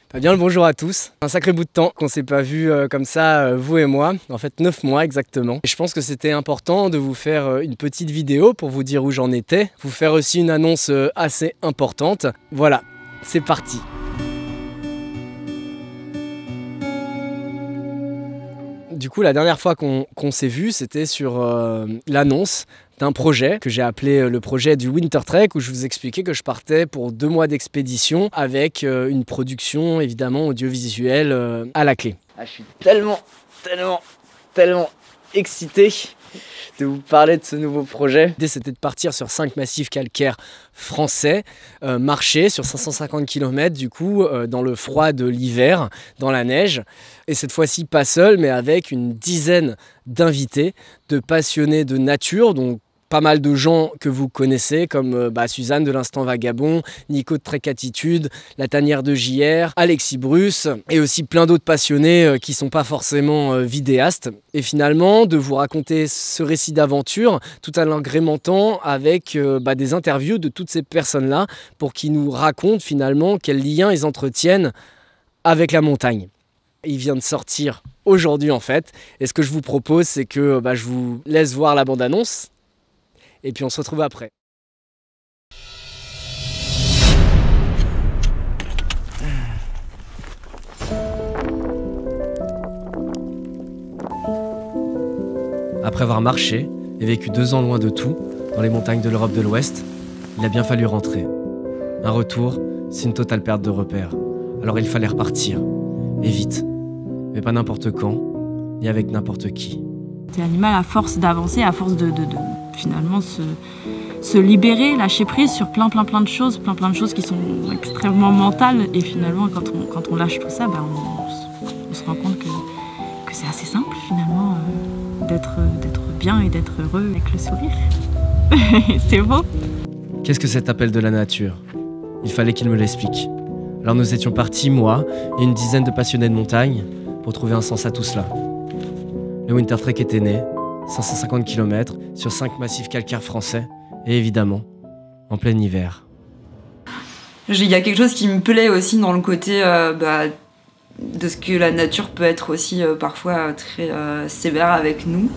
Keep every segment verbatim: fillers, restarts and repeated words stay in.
Bah bien le bonjour à tous. Un sacré bout de temps qu'on s'est pas vu euh, comme ça, euh, vous et moi. En fait, neuf mois exactement. Et je pense que c'était important de vous faire euh, une petite vidéo pour vous dire où j'en étais. Vous faire aussi une annonce euh, assez importante. Voilà, c'est parti. Du coup, la dernière fois qu'on qu'on s'est vu, c'était sur euh, l'annonce d'un projet que j'ai appelé le projet du Winter Trek, où je vous expliquais que je partais pour deux mois d'expédition avec euh, une production évidemment audiovisuelle euh, à la clé. Ah, je suis tellement, tellement, tellement excité de vous parler de ce nouveau projet. L'idée c'était de partir sur cinq massifs calcaires français, euh, marcher sur cinq cent cinquante kilomètres du coup euh, dans le froid de l'hiver, dans la neige, et cette fois-ci pas seul mais avec une dizaine d'invités, de passionnés de nature, donc pas mal de gens que vous connaissez comme euh, bah, Suzanne de l'Instant Vagabond, Nico de Trek Attitude, La Tanière de J R, Alexis Bruce et aussi plein d'autres passionnés euh, qui sont pas forcément euh, vidéastes. Et finalement de vous raconter ce récit d'aventure tout en l'agrémentant avec euh, bah, des interviews de toutes ces personnes-là pour qu'ils nous racontent finalement quels liens ils entretiennent avec la montagne. Il vient de sortir aujourd'hui en fait et ce que je vous propose c'est que bah, je vous laisse voir la bande-annonce. Et puis on se retrouve après. Après avoir marché et vécu deux ans loin de tout, dans les montagnes de l'Europe de l'Ouest, il a bien fallu rentrer. Un retour, c'est une totale perte de repères. Alors il fallait repartir, et vite. Mais pas n'importe quand, ni avec n'importe qui. C'est l'animal à force d'avancer, à force de, de, de finalement se, se libérer, lâcher prise sur plein plein plein de choses, plein plein de choses qui sont extrêmement mentales. Et finalement, quand on, quand on lâche tout ça, bah on, on se rend compte que, que c'est assez simple finalement euh, d'être d'être bien et d'être heureux avec le sourire. C'est beau. Qu'est-ce que cet appel de la nature? Il fallait qu'il me l'explique. Alors nous étions partis, moi et une dizaine de passionnés de montagne, pour trouver un sens à tout cela. Le Winter Trek était né, cinq cent cinquante kilomètres sur cinq massifs calcaires français, et évidemment, en plein hiver. Il y a quelque chose qui me plaît aussi dans le côté euh, bah, de ce que la nature peut être aussi euh, parfois très euh, sévère avec nous.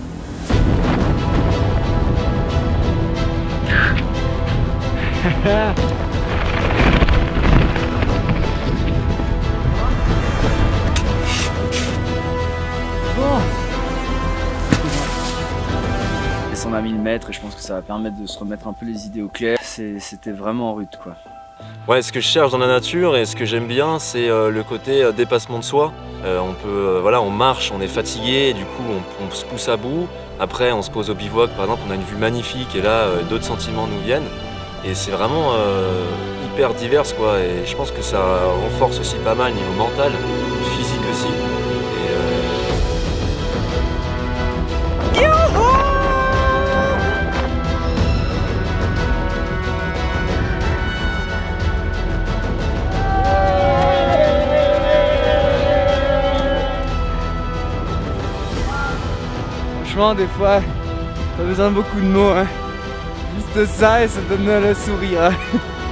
On a mille mètres et je pense que ça va permettre de se remettre un peu les idées au clair. C'était vraiment rude quoi. Ouais, ce que je cherche dans la nature et ce que j'aime bien, c'est euh, le côté euh, dépassement de soi. Euh, on peut, euh, voilà, on marche, on est fatigué, et du coup on, on se pousse à bout. Après on se pose au bivouac par exemple, on a une vue magnifique et là euh, d'autres sentiments nous viennent. Et c'est vraiment euh, hyper divers quoi. Et je pense que ça renforce aussi pas mal niveau mental, physique aussi. Et, euh... Franchement, des fois, t'as besoin de beaucoup de mots, hein. Juste ça et ça donne le sourire. Hein.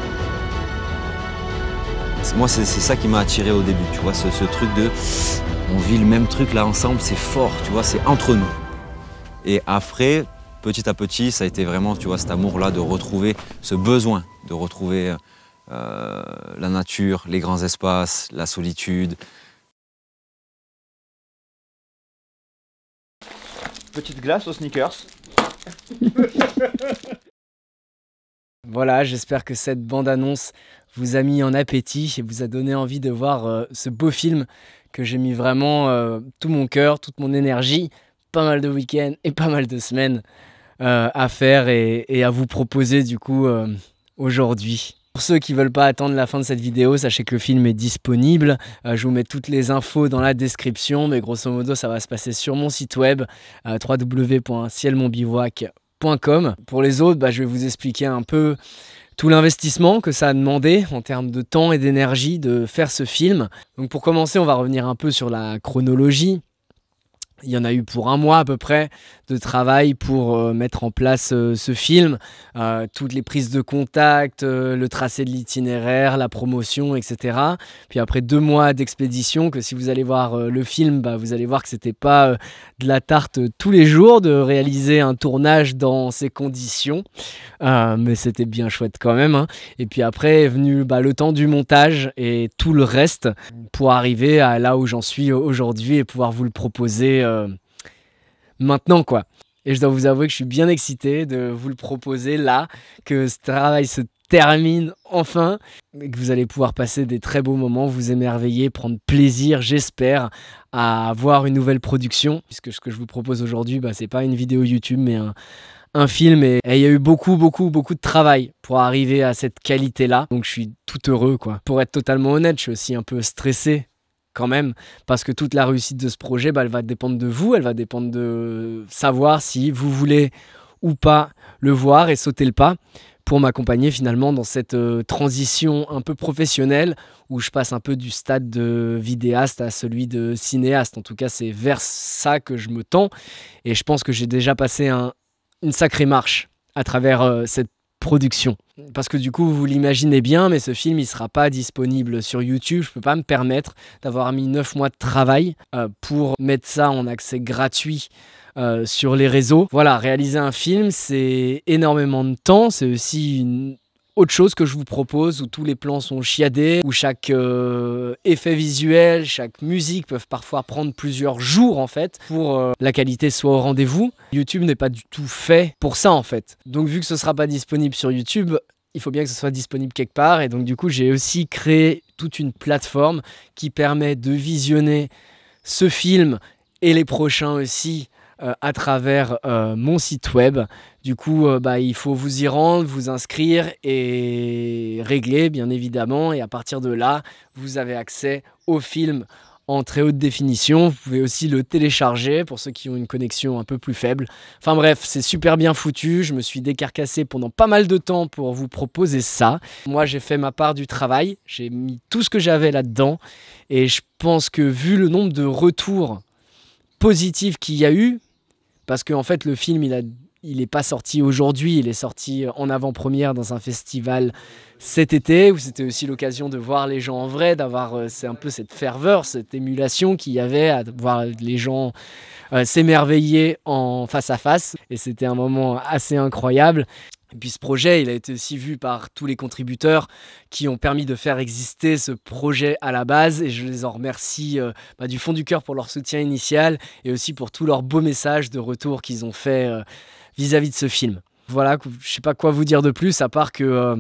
Moi, c'est ça qui m'a attiré au début, tu vois, ce, ce truc de... On vit le même truc là ensemble, c'est fort, tu vois, c'est entre nous. Et après, petit à petit, ça a été vraiment, tu vois, cet amour-là de retrouver ce besoin, de retrouver euh, la nature, les grands espaces, la solitude. Petite glace aux sneakers. Voilà, j'espère que cette bande-annonce vous a mis en appétit et vous a donné envie de voir euh, ce beau film que j'ai mis vraiment euh, tout mon cœur, toute mon énergie, pas mal de week-ends et pas mal de semaines euh, à faire et, et à vous proposer du coup euh, aujourd'hui. Pour ceux qui ne veulent pas attendre la fin de cette vidéo, sachez que le film est disponible. Euh, je vous mets toutes les infos dans la description, mais grosso modo, ça va se passer sur mon site web, euh, w w w point ciel mon bivouac point com. Pour les autres, bah, je vais vous expliquer un peu tout l'investissement que ça a demandé en termes de temps et d'énergie de faire ce film. Donc pour commencer, on va revenir un peu sur la chronologie. Il y en a eu pour un mois à peu près de travail pour euh, mettre en place euh, ce film, euh, toutes les prises de contact, euh, le tracé de l'itinéraire, la promotion, et cetera. Puis après deux mois d'expédition, que si vous allez voir euh, le film, bah, vous allez voir que c'était pas euh, de la tarte euh, tous les jours de réaliser un tournage dans ces conditions, euh, mais c'était bien chouette quand même. Hein. Et puis après est venu bah, le temps du montage et tout le reste pour arriver à là où j'en suis aujourd'hui et pouvoir vous le proposer euh, maintenant quoi. Et je dois vous avouer que je suis bien excité de vous le proposer là, que ce travail se termine enfin et que vous allez pouvoir passer des très beaux moments, vous émerveiller, prendre plaisir, j'espère, à voir une nouvelle production, puisque ce que je vous propose aujourd'hui, bah, c'est pas une vidéo YouTube mais un, un film et il y a eu beaucoup beaucoup beaucoup de travail pour arriver à cette qualité là, donc je suis tout heureux quoi. Pour être totalement honnête, je suis aussi un peu stressé quand même, parce que toute la réussite de ce projet, bah, elle va dépendre de vous, elle va dépendre de savoir si vous voulez ou pas le voir et sauter le pas pour m'accompagner finalement dans cette euh, transition un peu professionnelle où je passe un peu du stade de vidéaste à celui de cinéaste. En tout cas, c'est vers ça que je me tends et je pense que j'ai déjà passé un, une sacrée marche à travers euh, cette production. Parce que du coup, vous l'imaginez bien, mais ce film, il ne sera pas disponible sur YouTube. Je ne peux pas me permettre d'avoir mis neuf mois de travail euh, pour mettre ça en accès gratuit euh, sur les réseaux. Voilà, réaliser un film, c'est énormément de temps. C'est aussi une autre chose que je vous propose, où tous les plans sont chiadés, où chaque euh, effet visuel, chaque musique peuvent parfois prendre plusieurs jours en fait, pour euh, la qualité soit au rendez-vous. YouTube n'est pas du tout fait pour ça en fait. Donc vu que ce ne sera pas disponible sur YouTube, il faut bien que ce soit disponible quelque part. Et donc du coup, j'ai aussi créé toute une plateforme qui permet de visionner ce film et les prochains aussi euh, à travers euh, mon site web. Du coup, euh, bah, il faut vous y rendre, vous inscrire et régler, bien évidemment. Et à partir de là, vous avez accès au film en très haute définition. Vous pouvez aussi le télécharger pour ceux qui ont une connexion un peu plus faible. Enfin bref, c'est super bien foutu. Je me suis décarcassé pendant pas mal de temps pour vous proposer ça. Moi, j'ai fait ma part du travail. J'ai mis tout ce que j'avais là-dedans. Et je pense que vu le nombre de retours positifs qu'il y a eu, parce qu'en fait, le film, il a... il n'est pas sorti aujourd'hui, il est sorti en avant-première dans un festival cet été, où c'était aussi l'occasion de voir les gens en vrai, d'avoir euh, c'est un peu cette ferveur, cette émulation qu'il y avait à voir les gens euh, s'émerveiller en face à face. Et c'était un moment assez incroyable. Et puis ce projet, il a été aussi vu par tous les contributeurs qui ont permis de faire exister ce projet à la base. Et je les en remercie euh, bah, du fond du cœur pour leur soutien initial et aussi pour tous leurs beaux messages de retour qu'ils ont fait euh, vis-à-vis de ce film. Voilà, je sais pas quoi vous dire de plus à part que, euh,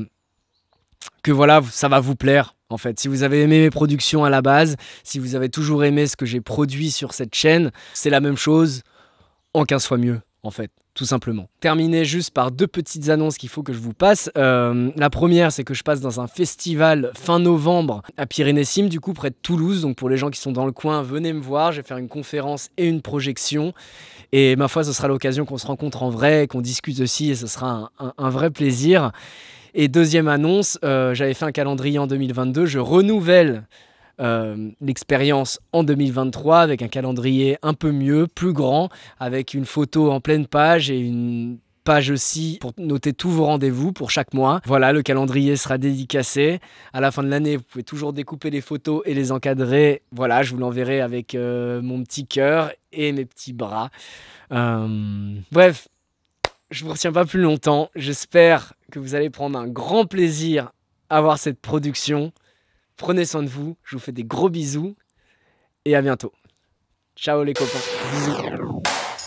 que voilà, ça va vous plaire en fait. Si vous avez aimé mes productions à la base, si vous avez toujours aimé ce que j'ai produit sur cette chaîne, c'est la même chose en quinze fois mieux en fait, tout simplement. Terminer juste par deux petites annonces qu'il faut que je vous passe. Euh, la première, c'est que je passe dans un festival fin novembre à Pyrénées-Cimes, du coup près de Toulouse. Donc pour les gens qui sont dans le coin, venez me voir. Je vais faire une conférence et une projection. Et ma foi, ce sera l'occasion qu'on se rencontre en vrai, qu'on discute aussi, et ce sera un, un, un vrai plaisir. Et deuxième annonce, euh, j'avais fait un calendrier en deux mille vingt-deux. Je renouvelle Euh, l'expérience en deux mille vingt-trois avec un calendrier un peu mieux, plus grand, avec une photo en pleine page et une page aussi pour noter tous vos rendez-vous pour chaque mois. Voilà, le calendrier sera dédicacé. À la fin de l'année, vous pouvez toujours découper les photos et les encadrer. Voilà, je vous l'enverrai avec euh, mon petit cœur et mes petits bras. Euh, bref, je ne vous retiens pas plus longtemps. J'espère que vous allez prendre un grand plaisir à voir cette production. Prenez soin de vous, je vous fais des gros bisous et à bientôt. Ciao les copains, bisous.